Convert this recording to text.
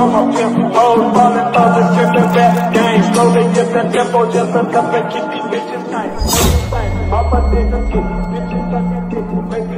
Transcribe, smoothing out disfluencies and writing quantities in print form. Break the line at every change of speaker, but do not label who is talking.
I'm a pimp, hoes falling others in the back game. Slowly get the tempo just enough to keep these bitches tight. All my niggas get bitches sucking dick.